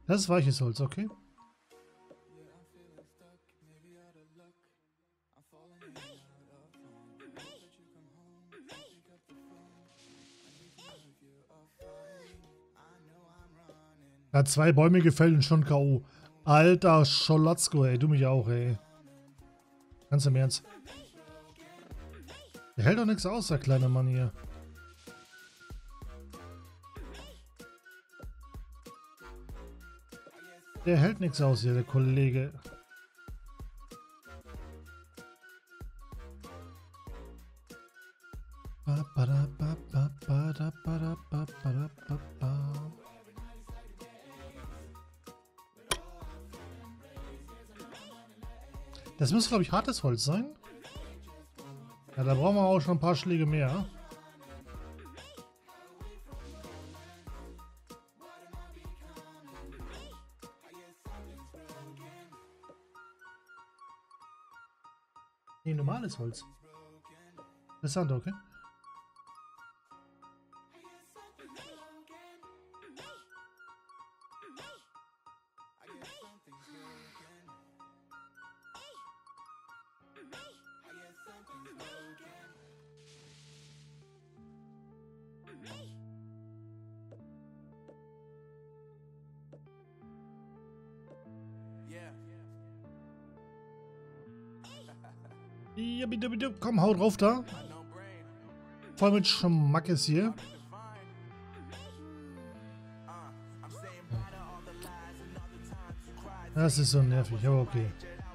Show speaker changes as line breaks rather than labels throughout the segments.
Das ist weiches Holz, okay. Er hat 2 Bäume gefällt und schon K.O. Alter Scholatzko, ey. Du mich auch, ey. Ganz im Ernst. Der hält doch nichts aus, der kleine Mann hier. Der hält nichts aus hier, der Kollege. Das muss, glaube ich, hartes Holz sein. Ja, da brauchen wir auch schon ein paar Schläge mehr. Nee, normales Holz. Interessant, okay. Ja, bitte, bitte. Komm, hau drauf da. Voll mit Schmackes hier. Das ist so nervig, aber okay.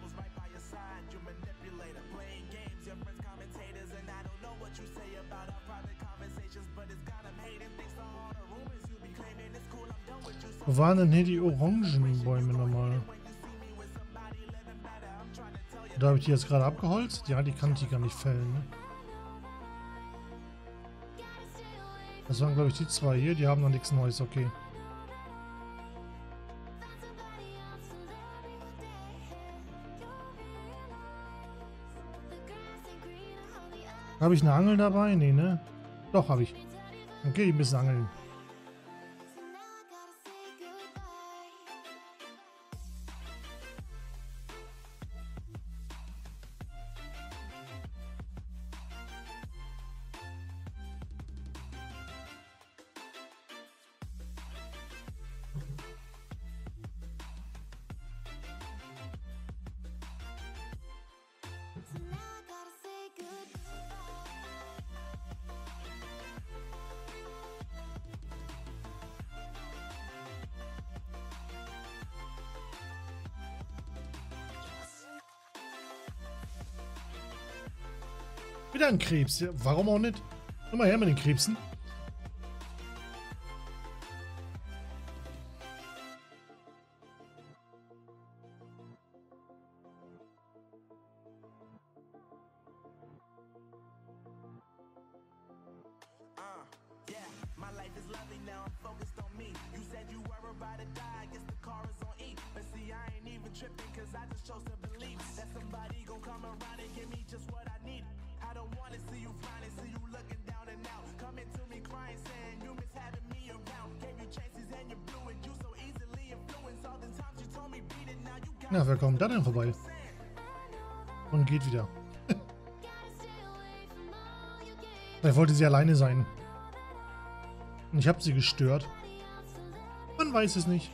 Wo waren denn hier die Orangenbäume nochmal? Da habe ich die jetzt gerade abgeholzt? Ja, die kann ich gar nicht fällen. Ne? Das waren, glaube ich, die 2 hier. Die haben noch nichts Neues, okay. Habe ich eine Angel dabei? Nee, ne? Doch, habe ich. Okay, ein bisschen angeln. Wieder ein Krebs. Ja, warum auch nicht? Immer her mit den Krebsen. Na, wer kommt da denn vorbei? Und geht wieder. Vielleicht wollte sie alleine sein. Und ich habe sie gestört. Man weiß es nicht.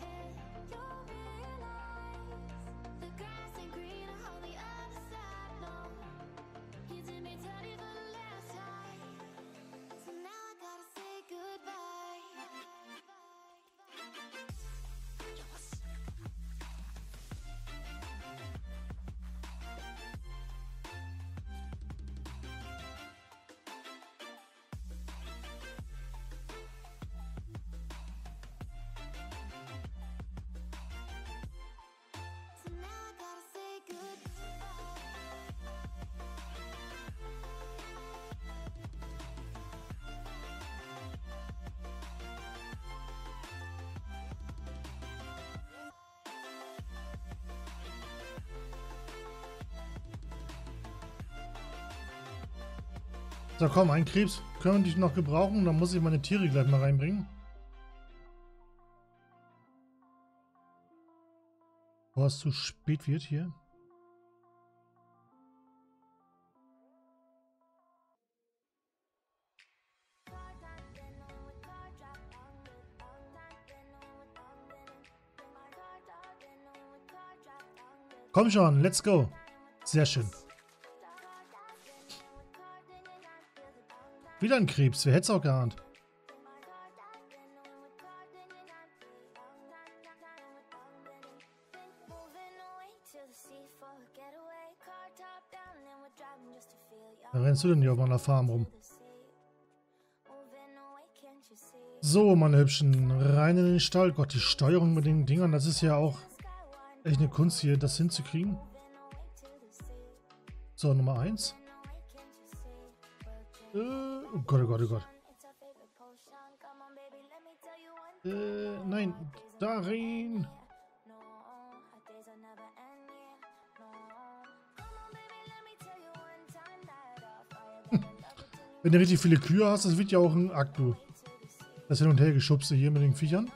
So, komm, ein Krebs können wir dich noch gebrauchen. Dann muss ich meine Tiere gleich mal reinbringen. Bevor es zu spät wird hier. Komm schon, let's go. Sehr schön. Wieder ein Krebs, wer hätte es auch geahnt. Da rennst du denn hier auf meiner Farm rum? So, meine Hübschen, rein in den Stall. Gott, die Steuerung mit den Dingern, das ist ja auch echt eine Kunst hier, das hinzukriegen. So, Nummer 1. Oh Gott, oh Gott, oh Gott. Nein, da rein. Wenn du richtig viele Kühe hast, das wird ja auch ein Akt, du. Das Hin- und Hergeschubse hier mit den Viechern.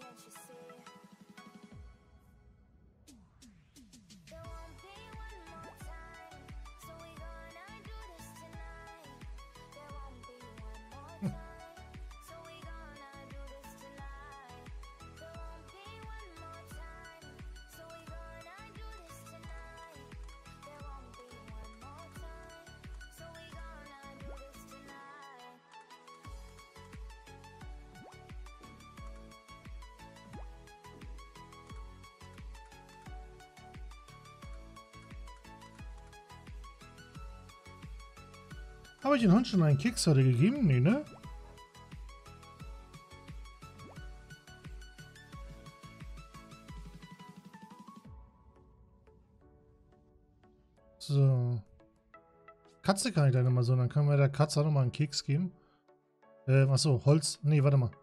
Habe ich den Hund schon einen Keks heute gegeben? Nee, ne? So. Katze kann ich da nochmal so. Dann können wir der Katze auch nochmal einen Keks geben. Achso, Holz. Nee, warte mal.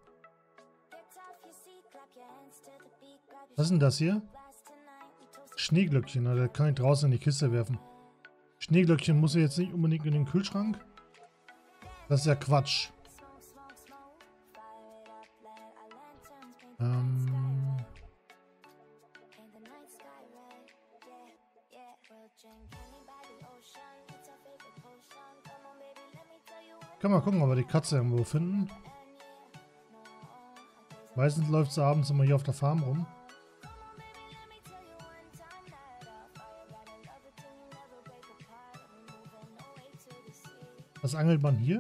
Was ist denn das hier? Schneeglöckchen. Da kann ich draußen in die Kiste werfen. Schneeglöckchen muss ja jetzt nicht unbedingt in den Kühlschrank. Das ist ja Quatsch. Können wir gucken, ob wir die Katze irgendwo finden. Meistens läuft sie abends immer hier auf der Farm rum. Was angelt man hier?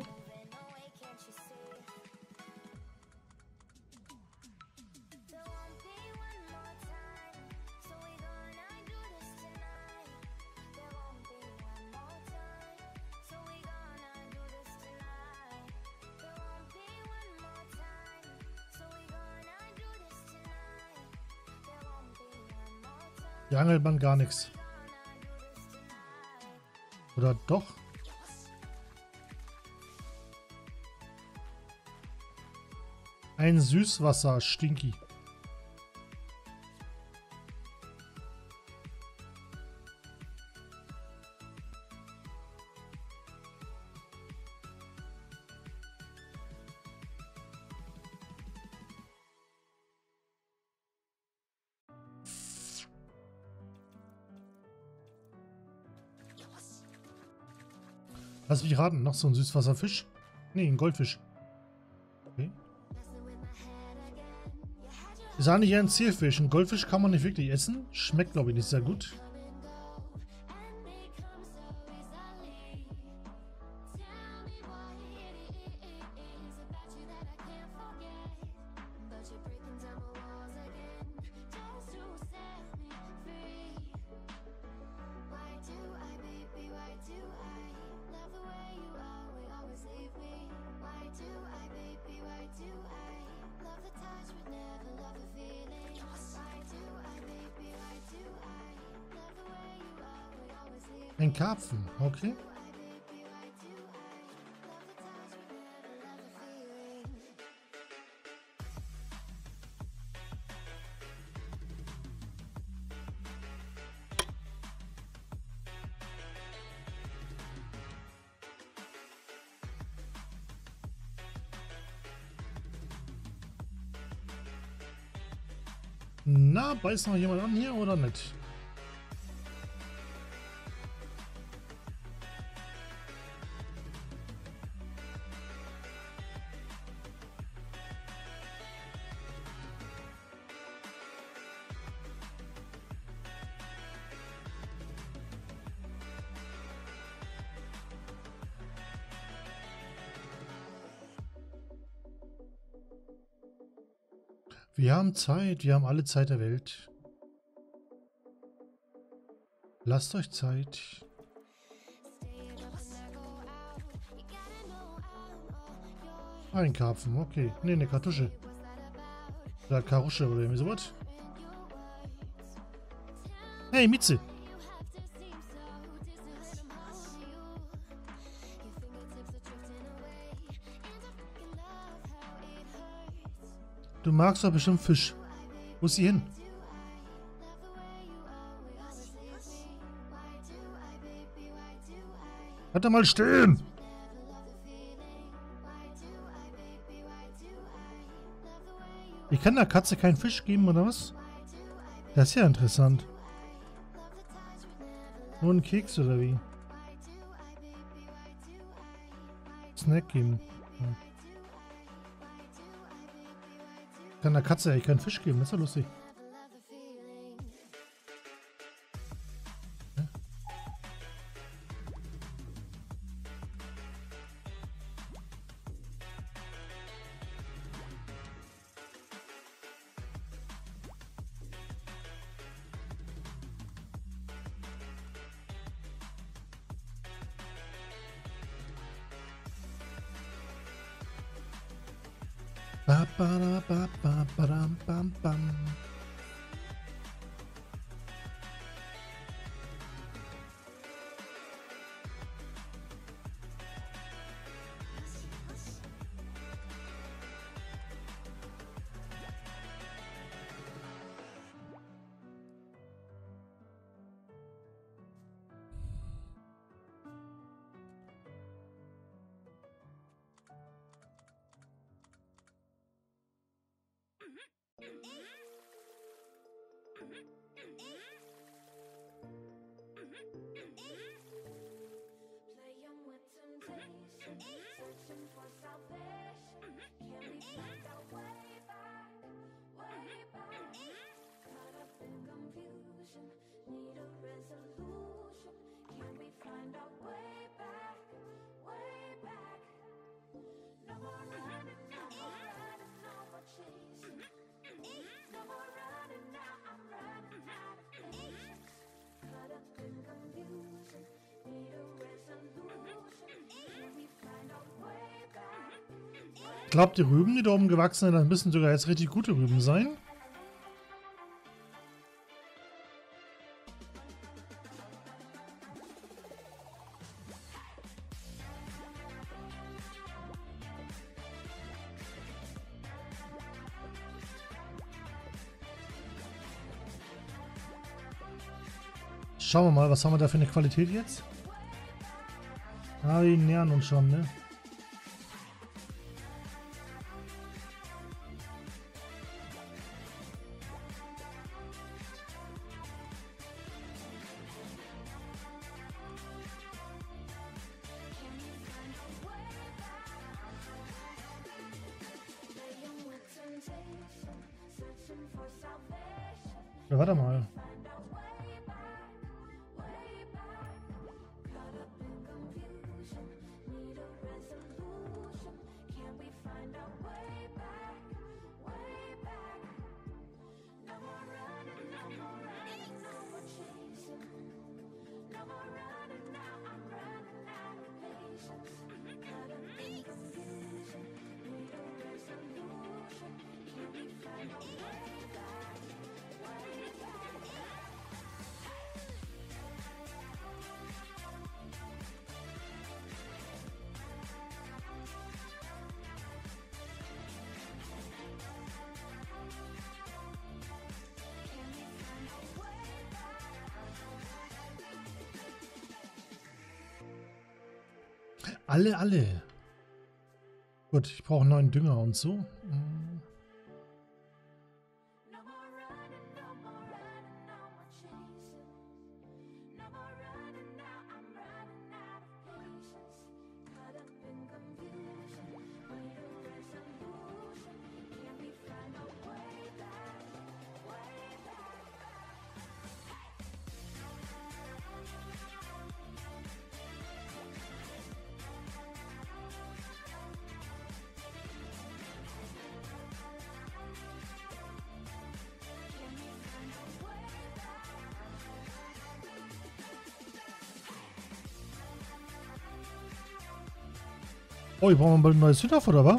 Hier angelt man gar nichts. Oder doch? Ein Süßwasser-Stinky. Lass mich raten, noch so ein Süßwasserfisch? Nee, ein Goldfisch. Okay. Ist eigentlich eher ein Zierfisch. Ein Goldfisch kann man nicht wirklich essen. Schmeckt, glaube ich, nicht sehr gut. Ein Karpfen, okay. Na, beißt noch jemand an hier oder nicht? Wir haben Zeit, wir haben alle Zeit der Welt. Lasst euch Zeit. Ein Karpfen, okay. Ne, eine Kartusche. Oder Karusche oder irgendwie sowas. Hey, Mitze! Du magst doch bestimmt Fisch. Wo ist sie hin? Halt doch mal stehen! Ich kann der Katze keinen Fisch geben, oder was? Das ist ja interessant. Nur einen Keks, oder wie? Snack geben. Ja. Kann der Katze eigentlich keinen Fisch geben, das ist ja lustig. Ja. Ba, ba, da, ba, ba, ba, dam, bam, bam. Ich glaube, die Rüben, die da oben gewachsen sind, das müssen sogar jetzt richtig gute Rüben sein. Schauen wir mal, was haben wir da für eine Qualität jetzt? Ah, wir nähern uns schon, ne? Ja, warte mal. Alle. Gut, ich brauche neuen Dünger und so. Oh, ich brauche mal ein neues Hühnerfutter, wa?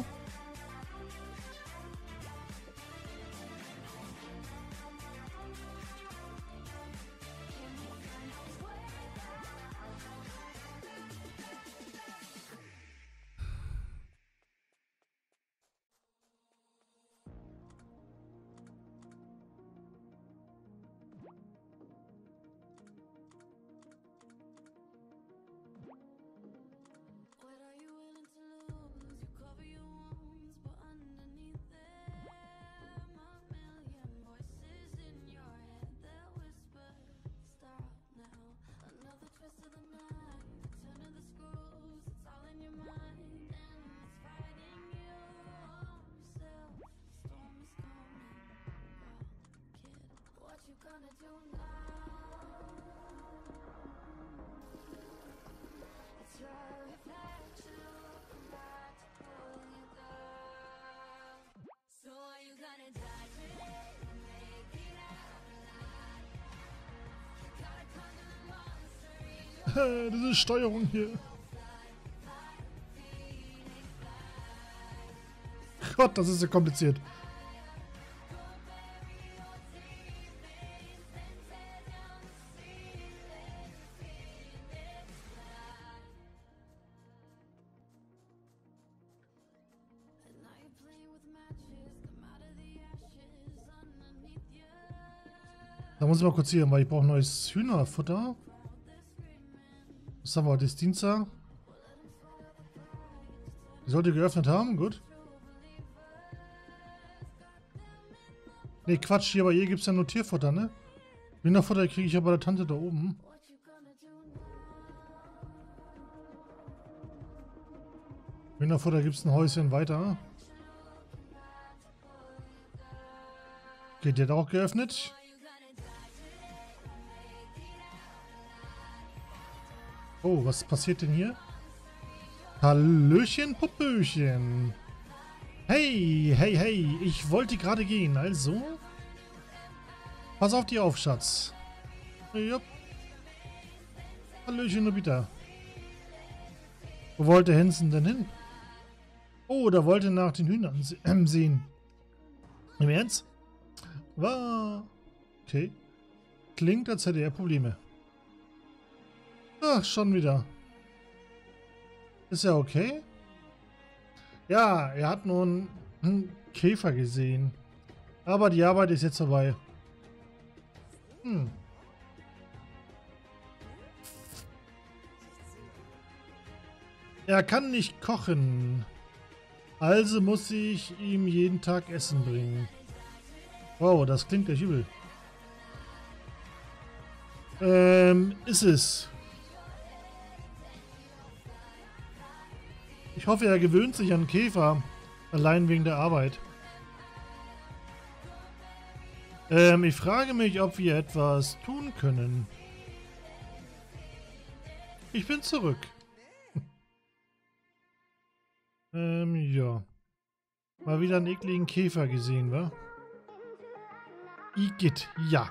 Diese Steuerung hier. Gott, das ist ja kompliziert. Da muss ich mal kurz hier, weil ich brauche neues Hühnerfutter. Was haben wir heute? Ist Dienstag. Die sollte geöffnet haben, gut. Ne, Quatsch, hier bei ihr gibt es ja nur Tierfutter, ne? Hühnerfutter kriege ich ja bei der Tante da oben. Hühnerfutter gibt es ein Häuschen weiter. Okay, der hat auch geöffnet. Oh, was passiert denn hier? Hallöchen, Puppöchen. Hey, hey, hey. Ich wollte gerade gehen, also. Pass auf die auf, Schatz. Ja. Hallöchen, Nobita. Wo wollte Hansen denn hin? Oh, da wollte nach den Hühnern sehen. Im Ernst? War. Okay. Klingt, als hätte er Probleme. Ach, schon wieder. Ist er okay? Ja, er hat nur einen Käfer gesehen. Aber die Arbeit ist jetzt vorbei. Er kann nicht kochen. Also muss ich ihm jeden Tag Essen bringen. Wow, das klingt echt übel. Ist es. Ich hoffe, er gewöhnt sich an Käfer. Allein wegen der Arbeit. Ich frage mich, ob wir etwas tun können. Ich bin zurück. Ja. Mal wieder einen ekligen Käfer gesehen, wa? Igitt, ja.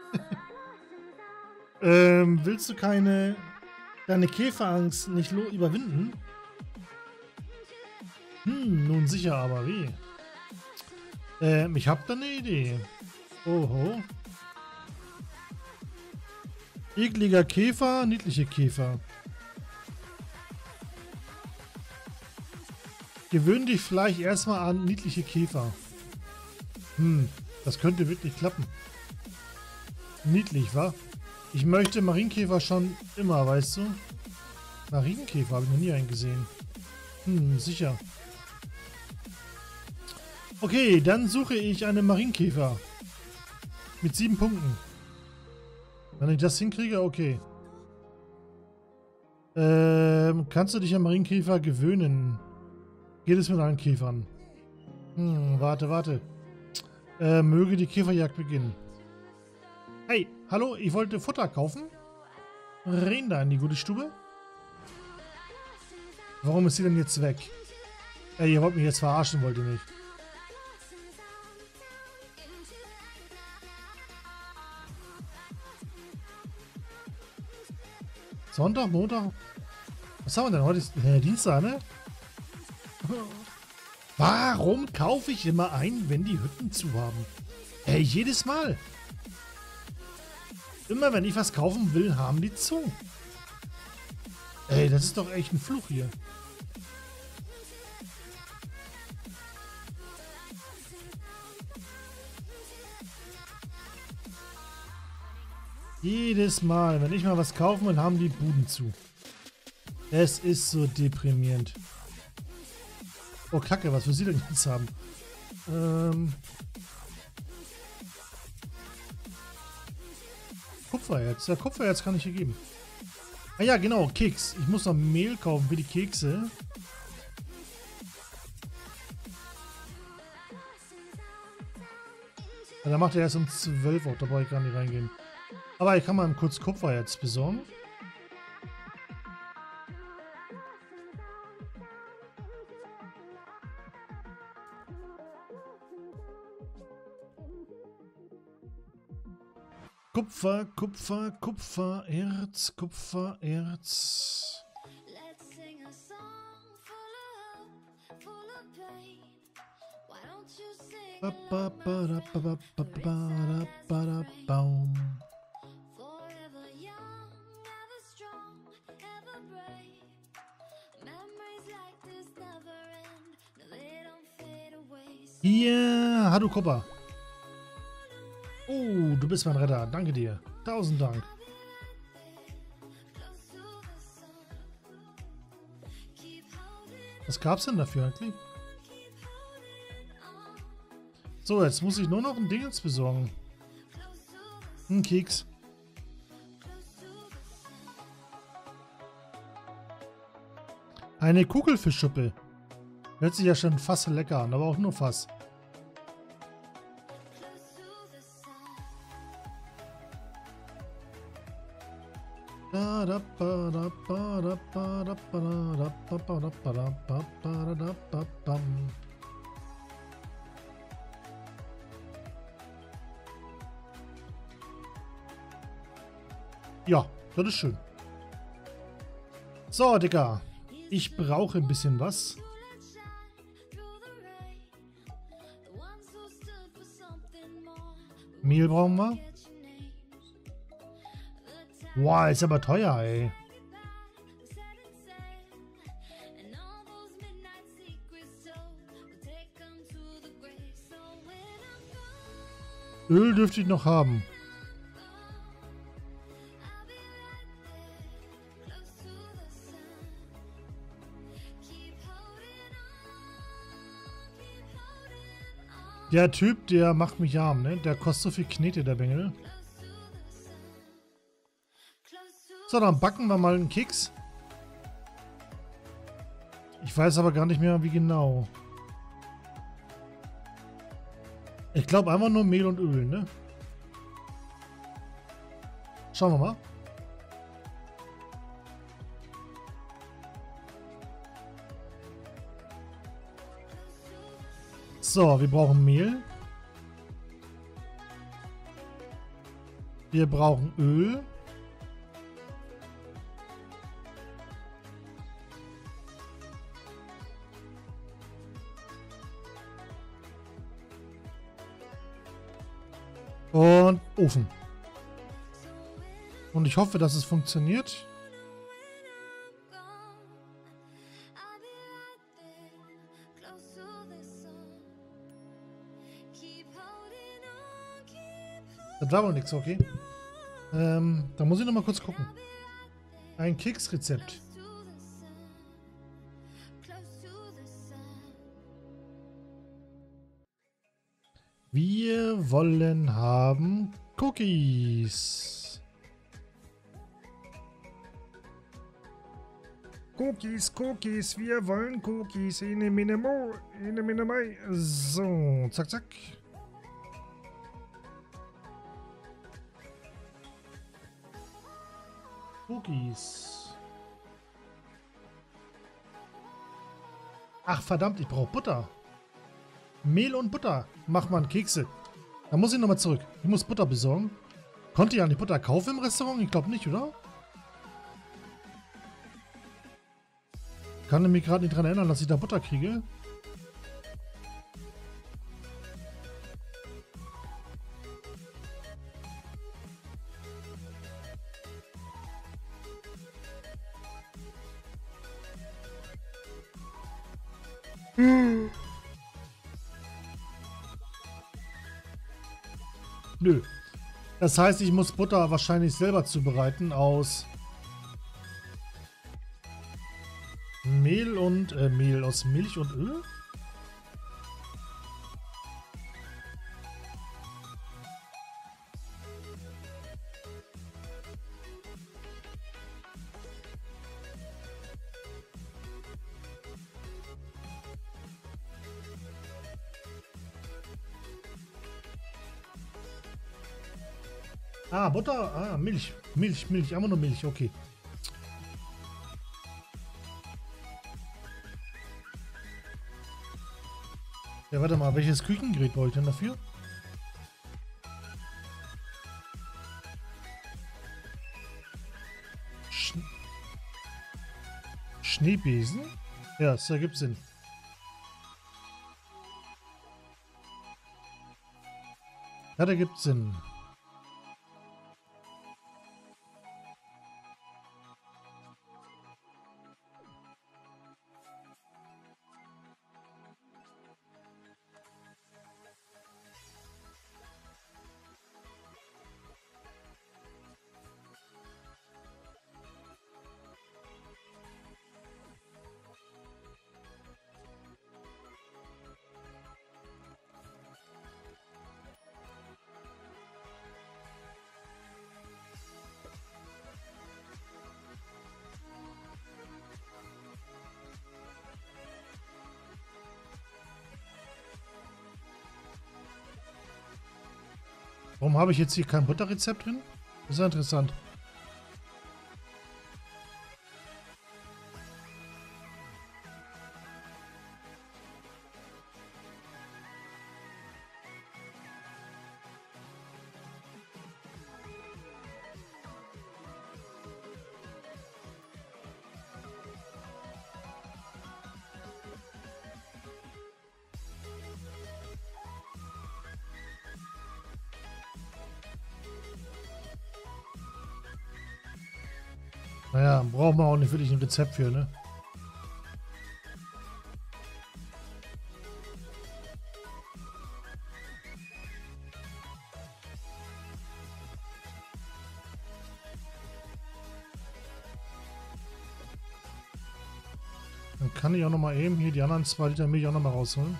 Willst du deine Käferangst nicht überwinden? Nun sicher, aber wie? Ich hab da eine Idee. Oho. Ekliger Käfer, niedliche Käfer. Gewöhn dich vielleicht erstmal an niedliche Käfer. Das könnte wirklich klappen. Niedlich, wa? Ich möchte Marienkäfer schon immer, weißt du? Marienkäfer habe ich noch nie einen gesehen. Sicher. Okay, dann suche ich einen Marienkäfer. Mit 7 Punkten. Wenn ich das hinkriege, okay. Kannst du dich an Marienkäfer gewöhnen? Geht es mit allen Käfern? Warte. Möge die Käferjagd beginnen. Hey, hallo, ich wollte Futter kaufen. Rein da in die gute Stube. Warum ist sie denn jetzt weg? Ey, ihr wollt mich jetzt verarschen, wollt ihr nicht? Sonntag, Montag? Was haben wir denn? Heute ist Dienstag, ne? Warum kaufe ich immer ein, wenn die Hütten zu haben? Ey, jedes Mal. Immer wenn ich was kaufen will, haben die zu. Ey, das ist doch echt ein Fluch hier. Jedes Mal, wenn ich mal was kaufen will, haben die Buden zu. Es ist so deprimierend. Oh, Kacke, was will sie denn jetzt haben? Kupfererz. Ja, Kupfererz kann ich hier geben. Ah ja, genau, Keks. Ich muss noch Mehl kaufen für die Kekse. Ja, dann macht er erst um 12 Uhr, da brauche ich gar nicht reingehen. Aber ich kann mal kurz Kupfererz besorgen. Kupfererz. Hier, Hadu Kupfer. Oh, du bist mein Retter. Danke dir. 1000 Dank. Was gab's denn dafür eigentlich? So, jetzt muss ich nur noch ein Dingens besorgen. Ein Keks. Eine Kugelfischsuppe. Hört sich ja schon fast lecker an, aber auch nur fast. Ja, das ist schön. So, Digga. Ich brauche ein bisschen was. Mehl brauchen wir. Wow, ist aber teuer, ey. Öl dürfte ich noch haben. Der Typ, der macht mich arm, ne? Der kostet so viel Knete, der Bengel. So, dann backen wir mal einen Keks. Ich weiß aber gar nicht mehr, wie genau. Ich glaube einfach nur Mehl und Öl, ne? Schauen wir mal. So, wir brauchen Mehl. Wir brauchen Öl. Und Ofen. Und ich hoffe, dass es funktioniert. Das war wohl nichts, okay. Da muss ich noch mal kurz gucken. Ein Keksrezept. Wir wollen haben Cookies. Cookies, wir wollen Cookies. Ine mine mo, ine mine mai. So, zack, zack. Cookies. Ach verdammt, ich brauche Butter. Mehl und Butter. Mach mal Kekse. Da muss ich nochmal zurück. Ich muss Butter besorgen. Konnte ich eigentlich Butter kaufen im Restaurant? Ich glaube nicht, oder? Kann mich gerade nicht daran erinnern, dass ich da Butter kriege. Nö. Das heißt, ich muss Butter wahrscheinlich selber zubereiten aus Mehl und Mehl aus Milch und Öl. Ah, Butter, Milch, Milch, einfach nur Milch, okay. Ja, warte mal, welches Küchengerät brauche ich denn dafür? Schneebesen? Ja, das ergibt Sinn. Ja, das ergibt Sinn. Warum habe ich jetzt hier kein Butterrezept drin? Das ist ja interessant. Naja, brauchen wir auch nicht wirklich ein Rezept für, ne? Dann kann ich auch noch mal eben hier die anderen 2 Liter Milch auch noch mal rausholen.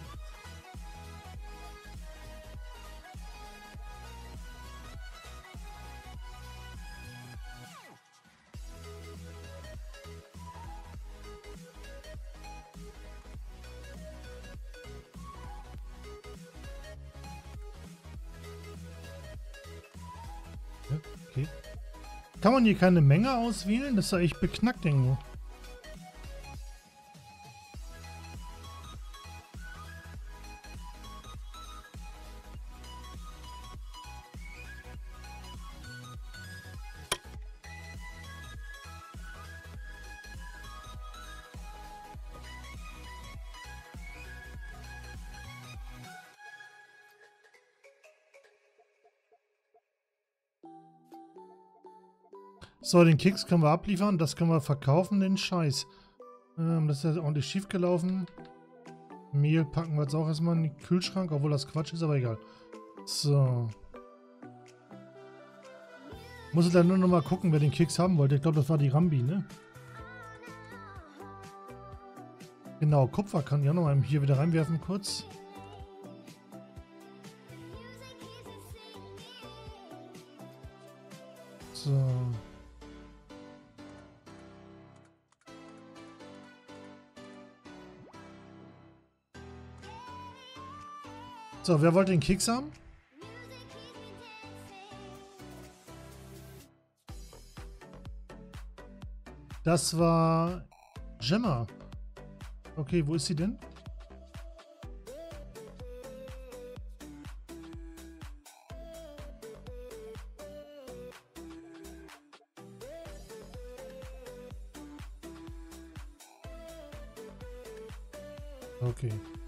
Ja, okay. Kann man hier keine Menge auswählen? Das ist ja echt beknackt irgendwo. So, den Keks können wir abliefern. Das können wir verkaufen, den Scheiß. Das ist ja ordentlich schief gelaufen. Mehl packen wir jetzt auch erstmal in den Kühlschrank, obwohl das Quatsch ist, aber egal. So. Muss ich dann nur noch mal gucken, wer den Keks haben wollte. Ich glaube, das war die Rambi, ne? Genau, Kupfer kann ich auch noch mal hier wieder reinwerfen kurz. So. So, wer wollte den Keks haben? Das war Gemma. Okay, wo ist sie denn? Okay.